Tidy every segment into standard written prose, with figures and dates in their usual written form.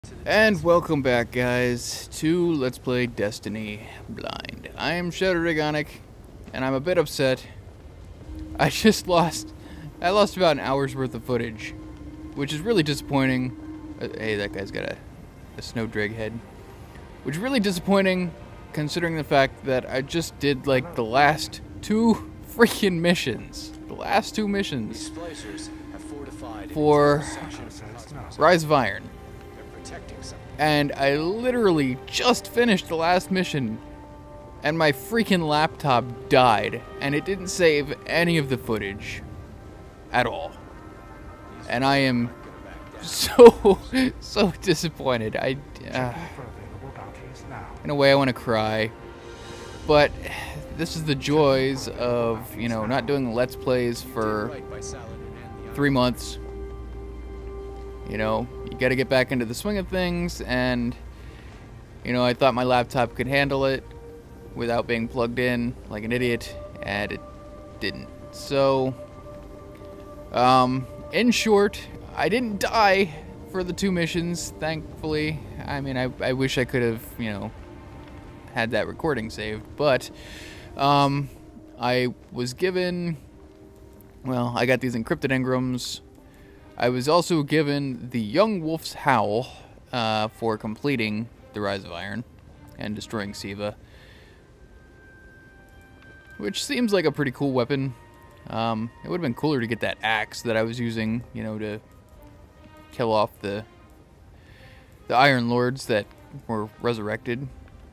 And welcome back, guys, to Let's Play Destiny Blind. I am ShadowDragonic, and I'm a bit upset. I lost about an hour's worth of footage, which is really disappointing. Hey, that guy's got a snow drag head. Which is really disappointing, considering the fact that I just did, like, the last two freaking missions. The last two missions for Rise of Iron. And I literally just finished the last mission, and my freaking laptop died, and it didn't save any of the footage at all. And I am so disappointed. In a way, I want to cry, but this is the joys of, you know, not doing Let's Plays for 3 months. You know, you gotta get back into the swing of things, and, you know, I thought my laptop could handle it without being plugged in like an idiot, and it didn't. So, in short, I didn't die for the two missions, thankfully. I mean, I wish I could have, you know, had that recording saved, but, I was given, well, I got these encrypted engrams. I was also given the Young Wolf's Howl for completing the Rise of Iron and destroying Siva, which seems like a pretty cool weapon. It would have been cooler to get that axe that I was using, you know, to kill off the Iron Lords that were resurrected.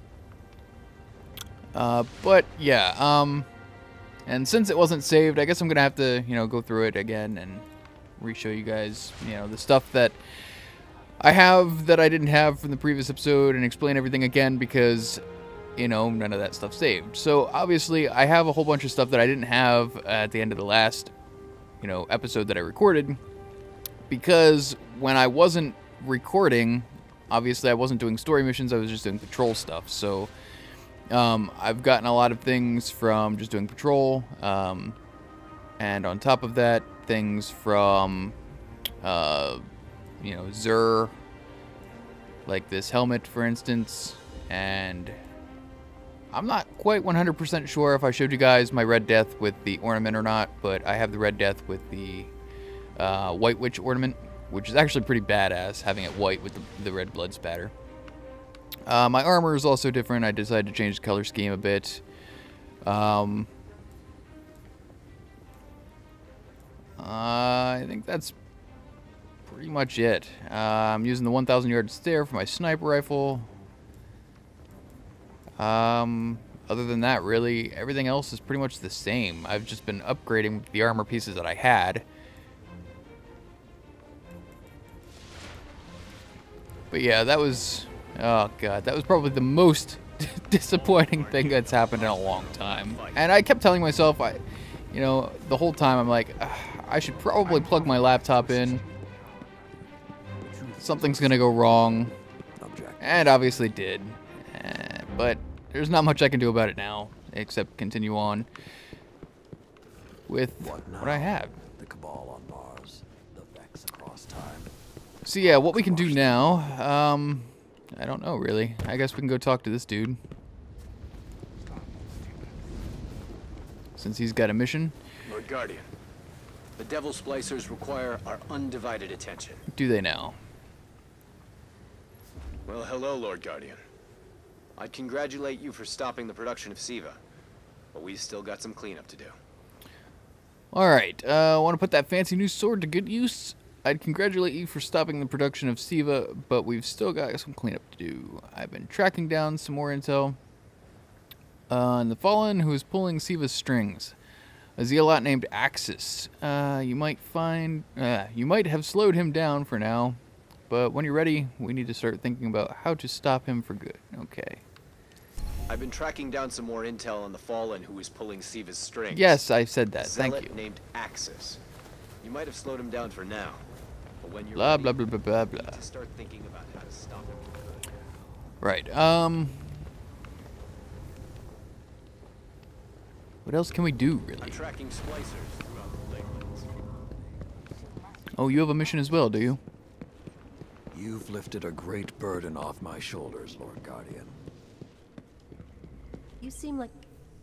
But yeah, and since it wasn't saved, I guess I'm gonna have to, you know, go through it again and re-show you guys, you know, the stuff that I have that I didn't have from the previous episode, and explain everything again because, you know, none of that stuff saved. So obviously I have a whole bunch of stuff that I didn't have at the end of the last, you know, episode that I recorded, because when I wasn't recording, obviously I wasn't doing story missions, I was just doing patrol stuff. So I've gotten a lot of things from just doing patrol, and on top of that, things from, you know, Zur, like this helmet, for instance, and I'm not quite 100% sure if I showed you guys my Red Death with the ornament or not, but I have the Red Death with the White Witch ornament, which is actually pretty badass, having it white with the red blood spatter. My armor is also different. I decided to change the color scheme a bit. I think that's pretty much it. I'm using the 1,000-yard stare for my sniper rifle. Other than that, really, everything else is pretty much the same. I've just been upgrading the armor pieces that I had. But yeah, that was, oh god, that was probably the most disappointing thing that's happened in a long time. And I kept telling myself, you know, the whole time I'm like, I should probably plug my laptop in. Something's gonna go wrong. And obviously did. But there's not much I can do about it now, except continue on with what I have. The cabal on Mars, the Vex across time. So yeah, what we can do now, I don't know really. I guess we can go talk to this dude, since he's got a mission. Lord Guardian, the Devil Splicers require our undivided attention. Do they now? Well, hello, Lord Guardian. I'd congratulate you for stopping the production of Siva, but we've still got some cleanup to do. Alright, want to put that fancy new sword to good use? I'd congratulate you for stopping the production of Siva, but we've still got some cleanup to do. I've been tracking down some more intel on the Fallen who is pulling Siva's strings. A zealot named Axis. You might have slowed him down for now, but when you're ready, we need to start thinking about how to stop him for good. Okay. I've been tracking down some more intel on the Fallen who is pulling Siva's strings. Yes, I said that. Thank Zealot you. named Axis. You might have slowed him down for now, but when you're Blah, ready, blah, blah, blah, blah, you blah. need to start thinking about how to stop him for good. Right, what else can we do, really? I'm tracking splicers throughout the Lakelands. Oh, you have a mission as well, do you? You've lifted a great burden off my shoulders, Lord Guardian. You seem like...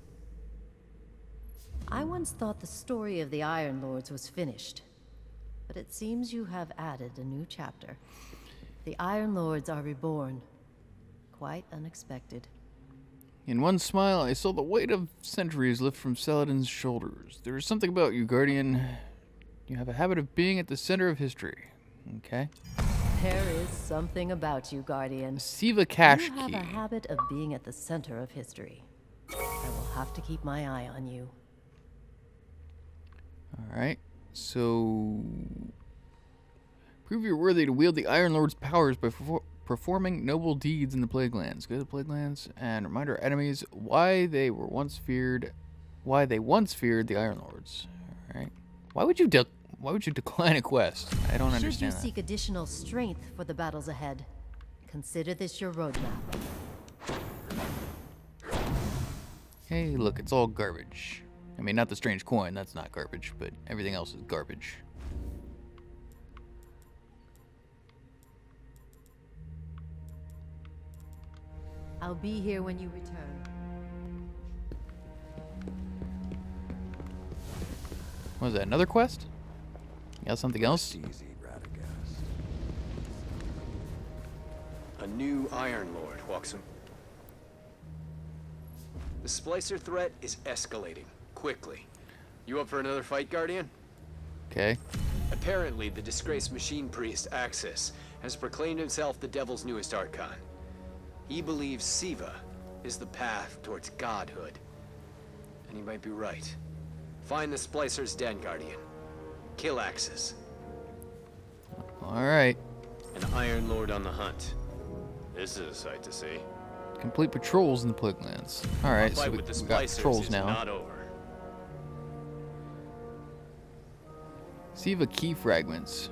I once thought the story of the Iron Lords was finished, but it seems you have added a new chapter. The Iron Lords are reborn. Quite unexpected. In one smile, I saw the weight of centuries lift from Saladin's shoulders. There is something about you, Guardian. You have a habit of being at the center of history. Okay. There is something about you, Guardian. Siva cache You have key. a habit of being at the center of history. I will have to keep my eye on you. Alright. So... prove you're worthy to wield the Iron Lord's powers by performing noble deeds in the Plaguelands. Go to the Plaguelands and remind our enemies why they once feared the Iron Lords. Alright. Why would you decline a quest? I don't understand Should you that. seek additional strength for the battles ahead, consider this your roadmap. Hey, look, it's all garbage. I mean, not the strange coin, that's not garbage, but everything else is garbage. I'll be here when you return. What was that, another quest? You got something else? Easy, Radagast. A new Iron Lord walks him. The Splicer threat is escalating quickly. You up for another fight, Guardian? Okay. Apparently, the disgraced machine priest Axis has proclaimed himself the Devil's newest archon. He believes Siva is the path towards godhood. And he might be right. Find the Splicer's den, Guardian. Kill Axis. Alright. An Iron Lord on the hunt. This is a sight to see. Complete patrols in the Plaguelands. Alright, so Fight we with the got Splicers patrols is now. not over. Siva key fragments.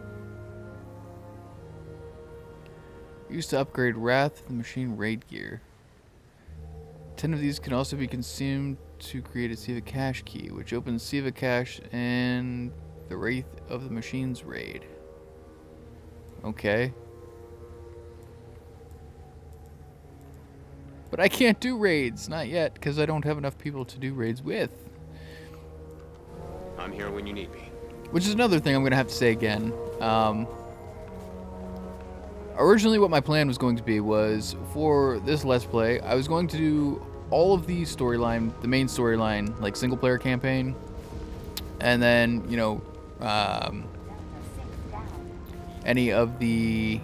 Used to upgrade Wrath of the Machine raid gear. 10 of these can also be consumed to create a Siva cache key, which opens Siva cache and the Wraith of the Machine's raid. Okay. But I can't do raids, not yet, because I don't have enough people to do raids with. I'm here when you need me. Which is another thing I'm going to have to say again. Originally what my plan was going to be was, for this Let's Play, I was going to do all of the storyline, the main storyline, like single player campaign, and then, you know, any of the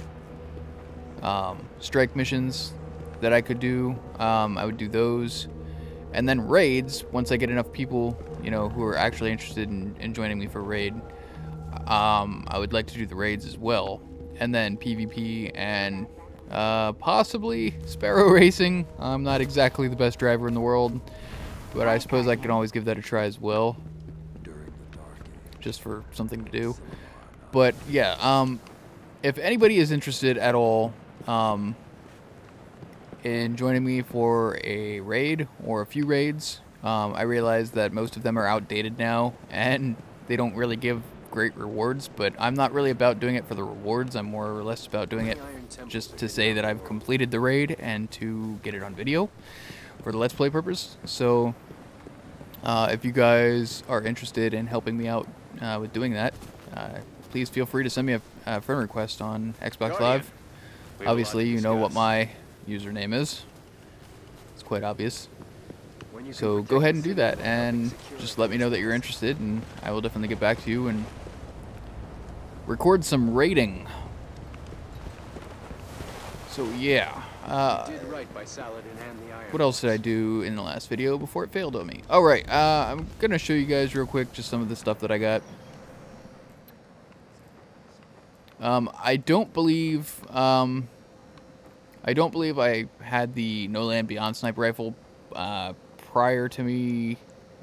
strike missions that I could do, I would do those. And then raids, once I get enough people, you know, who are actually interested in joining me for a raid, I would like to do the raids as well. And then PvP and possibly Sparrow Racing. I'm not exactly the best driver in the world, but I suppose I can always give that a try as well, just for something to do. But yeah, if anybody is interested at all in joining me for a raid or a few raids, I realize that most of them are outdated now and they don't really give great rewards, but I'm not really about doing it for the rewards. I'm more or less about doing it just to say that I've completed the raid and to get it on video for the Let's Play purpose. So if you guys are interested in helping me out with doing that, please feel free to send me a friend request on Xbox Live. Obviously, you know what my username is. It's quite obvious. So go ahead and do that, and just let me know that you're interested, and I will definitely get back to you and record some raiding. So yeah, what else did I do in the last video before it failed on me? Alright, I'm gonna show you guys real quick just some of the stuff that I got. I don't believe I had the No Land Beyond sniper rifle prior to me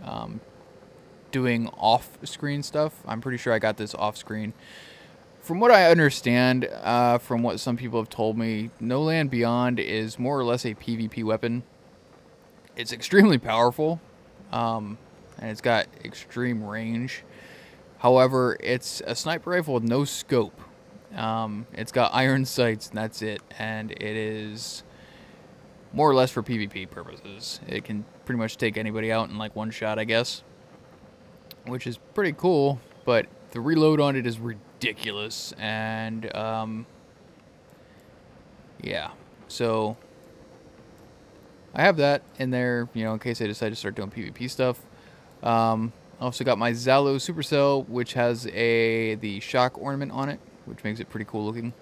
doing off-screen stuff. I'm pretty sure I got this off-screen. From what I understand, from what some people have told me, No Land Beyond is more or less a PvP weapon. It's extremely powerful, and it's got extreme range. However, it's a sniper rifle with no scope. It's got iron sights, and that's it. And it is more or less for PvP purposes. It can pretty much take anybody out in like one shot, I guess, which is pretty cool. But the reload on it is ridiculous, and yeah. So I have that in there, you know, in case I decide to start doing PvP stuff. I also got my Zalo Supercell, which has the shock ornament on it, which makes it pretty cool looking.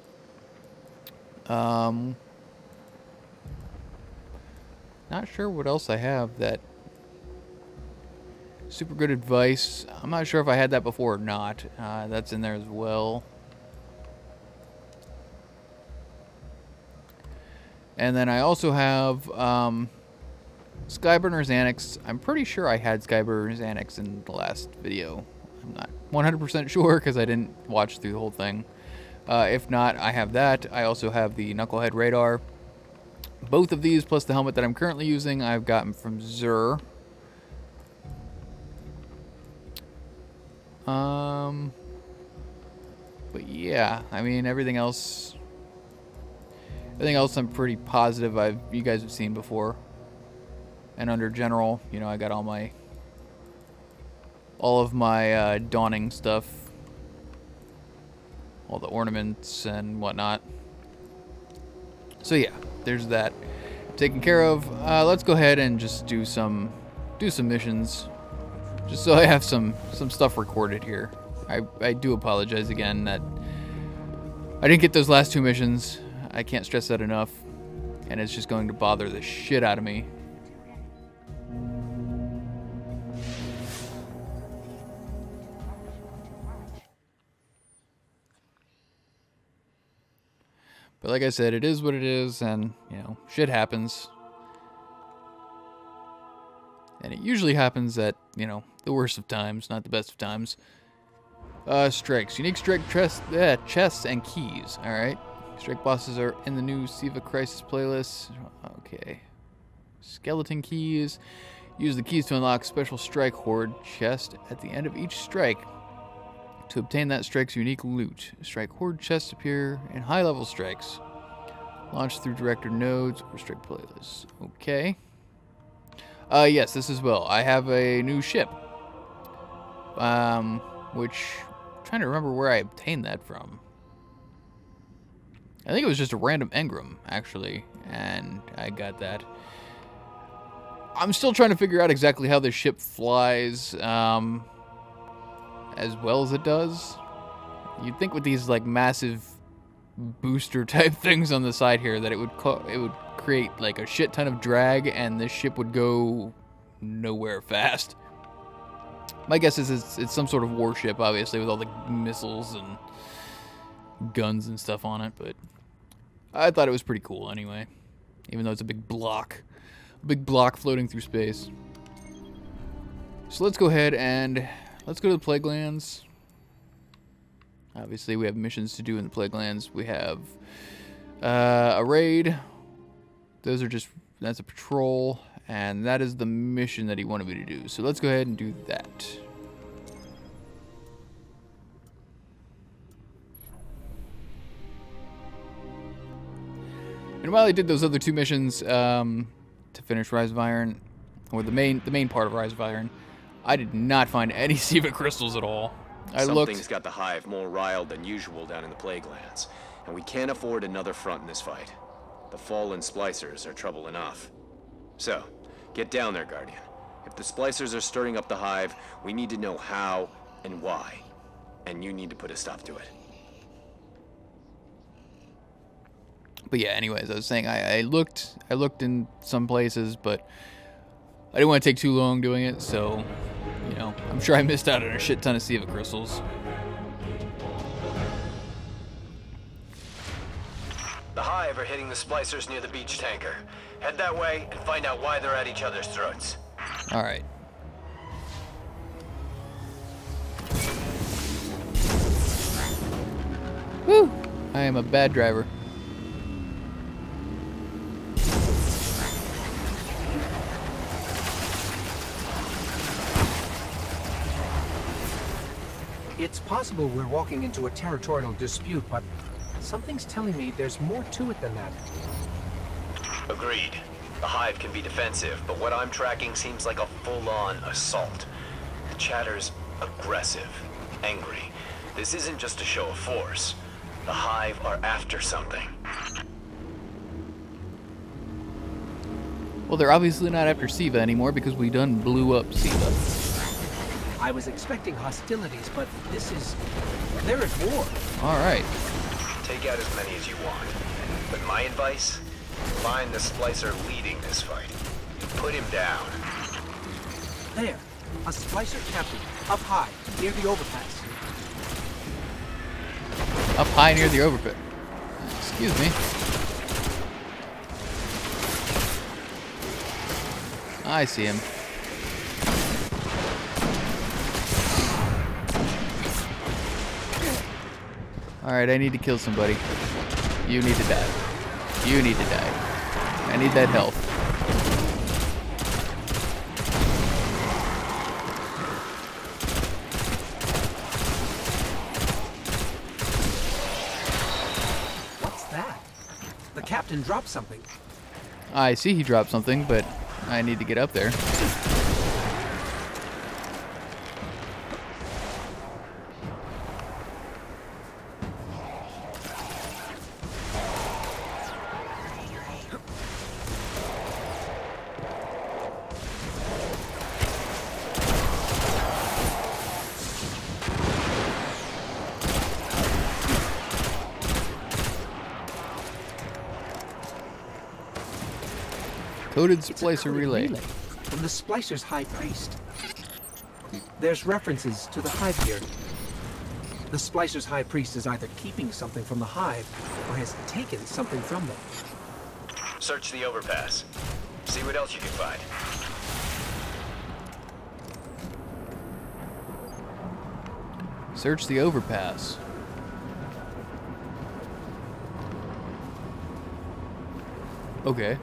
Not sure what else I have that super good advice. I'm not sure if I had that before or not. That's in there as well. And then I also have Skyburner's Annex. I'm pretty sure I had Skyburner's Annex in the last video. I'm not 100% sure because I didn't watch through the whole thing. If not, I have that. I also have the Knucklehead Radar. Both of these, plus the helmet that I'm currently using, I've gotten from Xur. But yeah, I mean, everything else I'm pretty positive you guys have seen before. And under general, you know, I got all of my dawning stuff, all the ornaments and whatnot. So yeah, there's that taken care of. Let's go ahead and just do some missions, just so I have some stuff recorded here. I do apologize again that I didn't get those last two missions. I can't stress that enough, and it's just going to bother the shit out of me. But like I said, it is what it is, and, you know, shit happens. And it usually happens at, you know, the worst of times, not the best of times. Strikes. Unique strike chests and keys. Alright. Strike bosses are in the new Siva Crisis playlist. Okay. Skeleton keys. Use the keys to unlock special strike horde chest at the end of each strike to obtain that strike's unique loot. Strike horde chests appear in high-level strikes. Launch through director nodes or strike playlists. Okay. Yes, this as well. I have a new ship. Which I'm trying to remember where I obtained that from. I think it was just a random engram, actually, and I got that. I'm still trying to figure out exactly how this ship flies, as well as it does. You'd think with these like massive booster type things on the side here that it would create like a shit ton of drag, and this ship would go nowhere fast. My guess is it's some sort of warship, obviously, with all the missiles and guns and stuff on it, but I thought it was pretty cool anyway, even though it's a big block floating through space. So let's go ahead and let's go to the Plague Lands. Obviously, we have missions to do in the Plague Lands. We have a raid. That's a patrol, and that is the mission that he wanted me to do. So let's go ahead and do that. And while I did those other two missions to finish Rise of Iron, or the main part of Rise of Iron, I did not find any Siva crystals at all. Something's got the Hive more riled than usual down in the Plague Lands, and we can't afford another front in this fight. The fallen splicers are trouble enough. So, get down there, Guardian. If the splicers are stirring up the Hive, we need to know how and why. And you need to put a stop to it. But yeah, anyways, I was saying I looked in some places, but I didn't want to take too long doing it, so, you know, I'm sure I missed out on a shit ton of Siva crystals. The Hive are hitting the splicers near the beach tanker. Head that way and find out why they're at each other's throats. Alright. Whew! I am a bad driver. It's possible we're walking into a territorial dispute, but something's telling me there's more to it than that. Agreed. The hive can be defensive, but what I'm tracking seems like a full-on assault. The chatter's aggressive, angry. This isn't just a show of force. The hive are after something. Well, they're obviously not after Siva anymore because we done blew up Siva. I was expecting hostilities, but this is... they're at war. Alright. Take out as many as you want. But my advice? Find the splicer leading this fight. Put him down. There. A splicer captain. Up high, near the overpass. Up high near the overpit. Excuse me. I see him. Alright, I need to kill somebody. You need to die. You need to die. I need that health. What's that? The captain dropped something. I see he dropped something, but I need to get up there. Coded splicer relay. From the Splicer's High Priest. There's references to the Hive here. The Splicer's High Priest is either keeping something from the Hive, or has taken something from them. Search the overpass. See what else you can find. Search the overpass. Okay.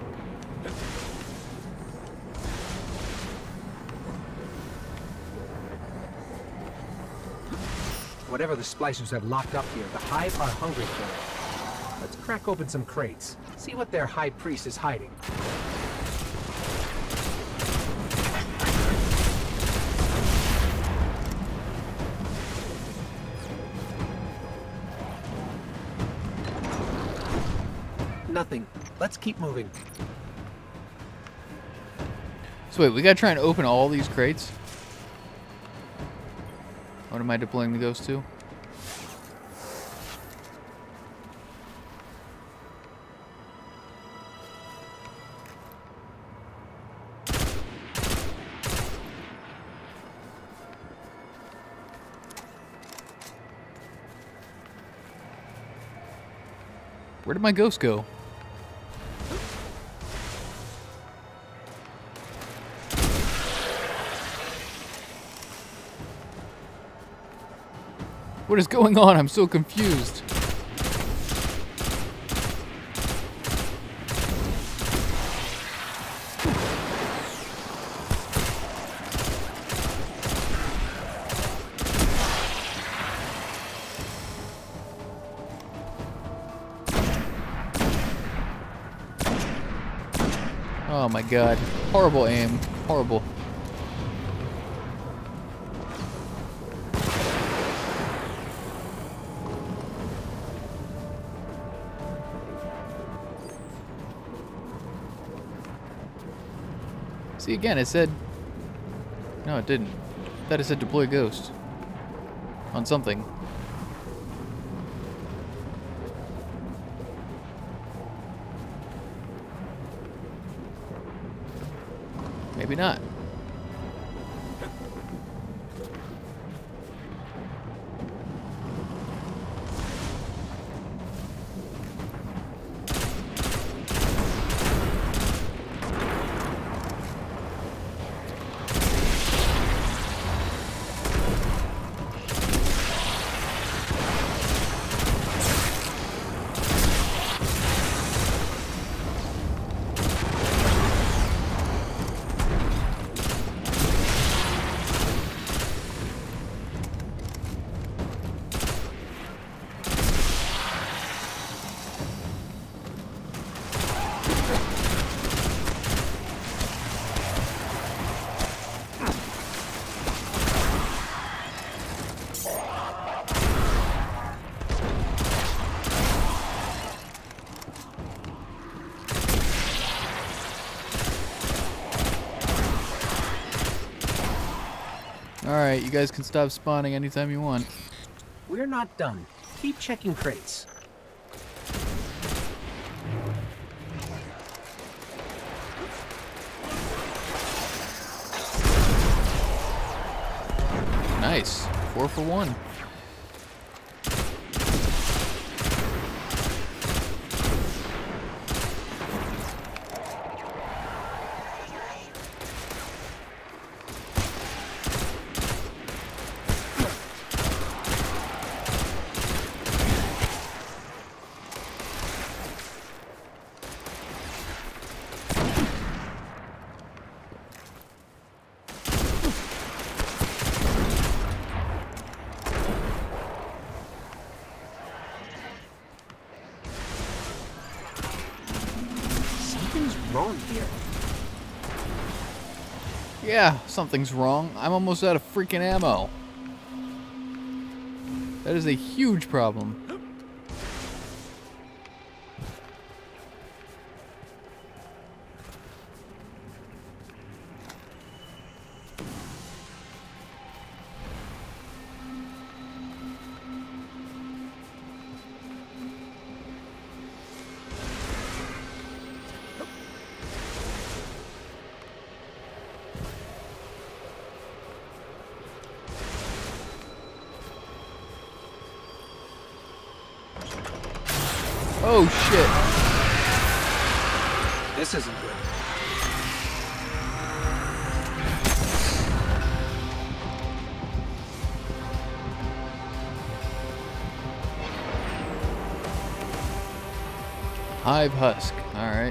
Whatever the Splicers have locked up here, the Hive are hungry for it. Let's crack open some crates. See what their High Priest is hiding. Nothing. Let's keep moving. So wait, we gotta try and open all these crates? What am I deploying the ghost to? Where did my ghost go? What is going on? I'm so confused. Oh my god. Horrible aim. Horrible. See, again, it said... No, it didn't. I thought it said deploy ghost. On something. Maybe not. Alright, you guys can stop spawning anytime you want. We're not done. Keep checking crates. Nice. 4 for 1. Something's wrong here. Yeah, something's wrong. I'm almost out of freaking ammo. That is a huge problem. Oh shit. This isn't good. Hive husk. Alright.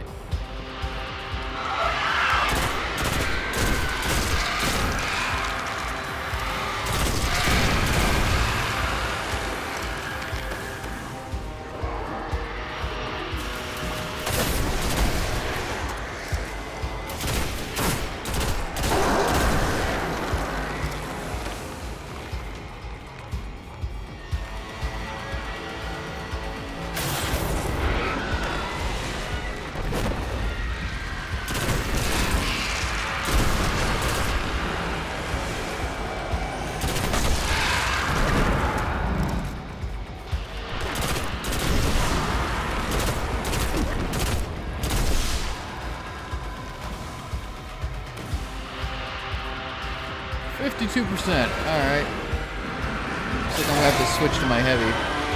$52%. Alright. Looks like I'm gonna have to switch to my heavy.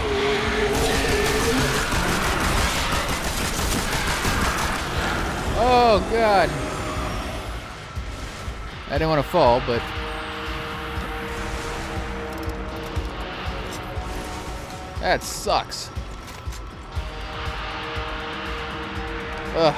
Oh god. I didn't want to fall, but that sucks. Ugh.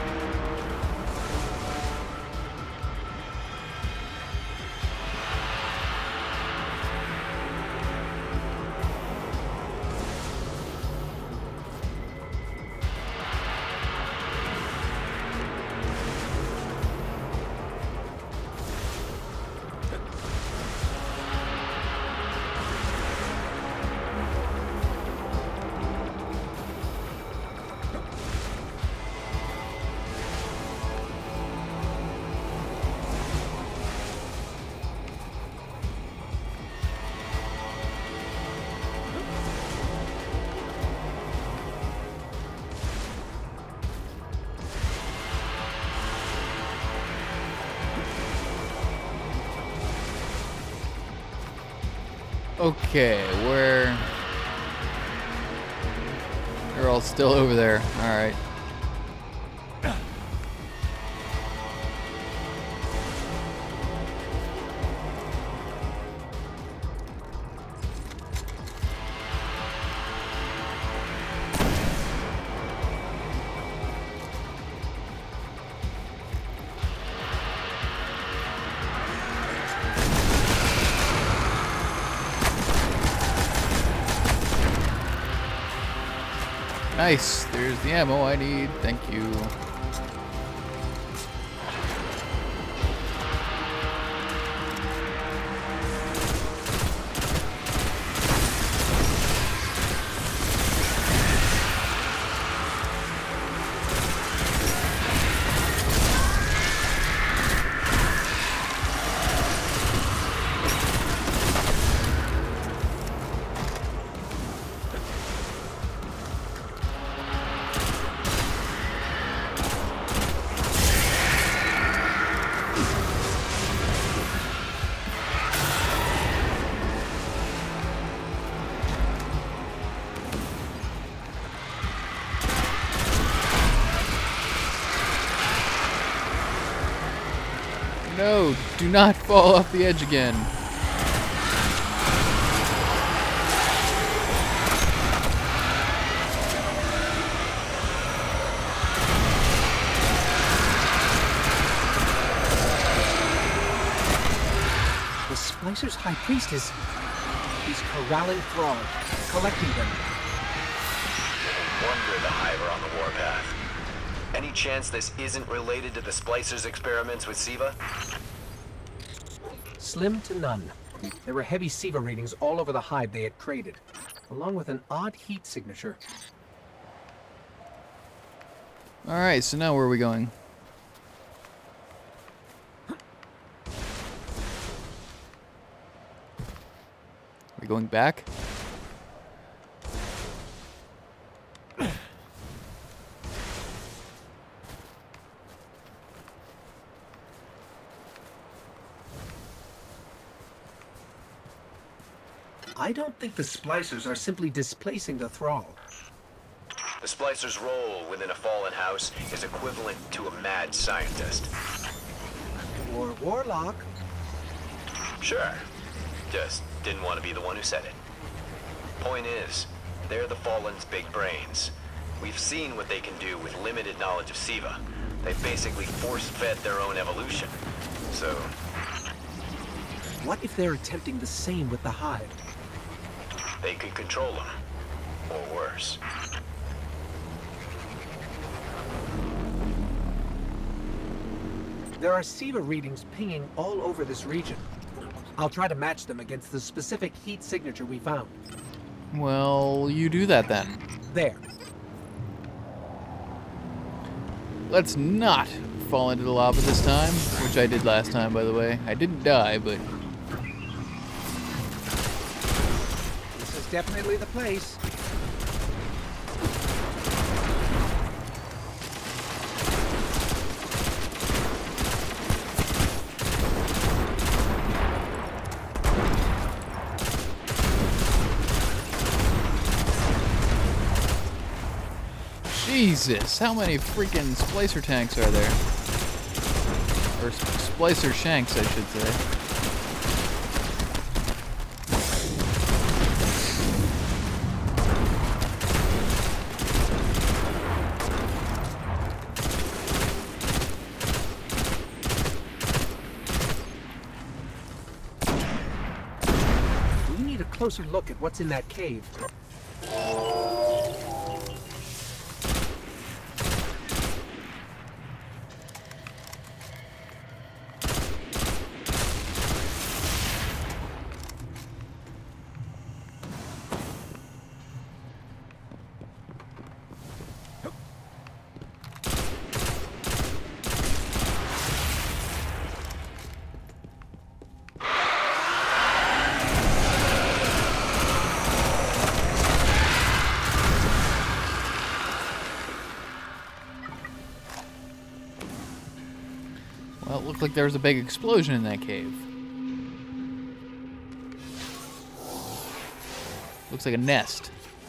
Okay, they're all still over there. All right. Nice. There's the ammo I need. Thank you. No, do not fall off the edge again. The Splicer's High Priest is... he's corralling thrall, collecting them. Wonder the Hive are on the warpath. Any chance this isn't related to the Splicer's experiments with Siva? Slim to none. There were heavy SIVA readings all over the hive they had created, along with an odd heat signature. Alright, so now where are we going? Are we going back? I don't think the Splicers are simply displacing the thrall. The Splicer's role within a fallen house is equivalent to a mad scientist. Or warlock. Sure. Just didn't want to be the one who said it. Point is, they're the Fallen's big brains. We've seen what they can do with limited knowledge of Siva. They basically force-fed their own evolution. So, What if they're attempting the same with the hive? they could control them. Or worse. There are SIVA readings pinging all over this region. I'll try to match them against the specific heat signature we found. Well, you do that then. There. Let's not fall into the lava this time, which I did last time, by the way. I didn't die, but... This is definitely the place. Jesus, how many freaking splicer tanks are there? Or splicer shanks, I should say. We need a closer look at what's in that cave. Well, it looked like there was a big explosion in that cave. Looks like a nest.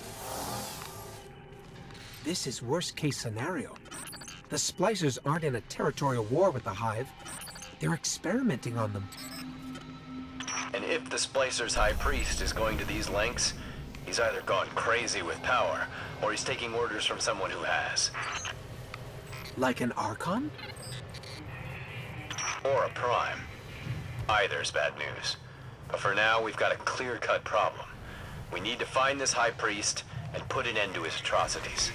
This is worst case scenario. The Splicers aren't in a territorial war with the hive. They're experimenting on them. And if the Splicer's High Priest is going to these lengths, he's either gone crazy with power, or he's taking orders from someone who has. Like an Archon? Or a Prime. Either's bad news. But for now, we've got a clear-cut problem. We need to find this High Priest and put an end to his atrocities.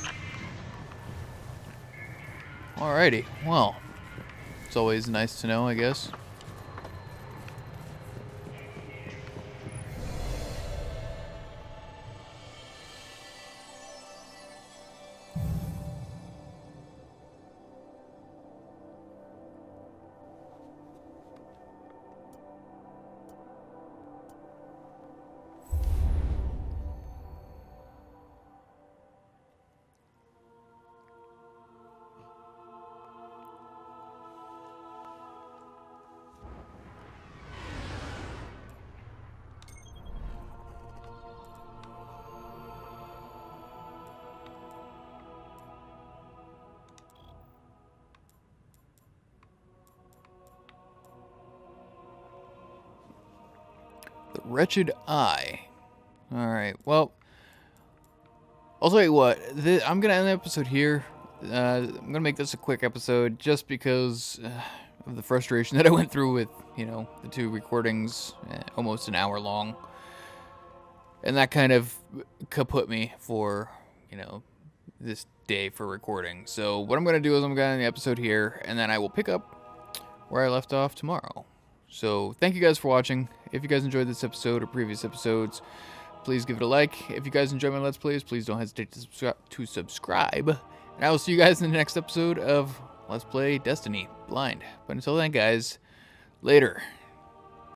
Alrighty, well, it's always nice to know, I guess. Wretched Eye. Alright, well, I'll tell you what, I'm going to end the episode here. I'm going to make this a quick episode just because of the frustration that I went through with, you know, the 2 recordings, almost an hour long. And that kind of kaput me for, you know, this day for recording. So what I'm going to do is I'm going to end the episode here, and then I will pick up where I left off tomorrow. So thank you guys for watching. If you guys enjoyed this episode or previous episodes, please give it a like. If you guys enjoy my Let's Plays, please don't hesitate to subscribe. And I will see you guys in the next episode of Let's Play Destiny Blind. But until then, guys, later.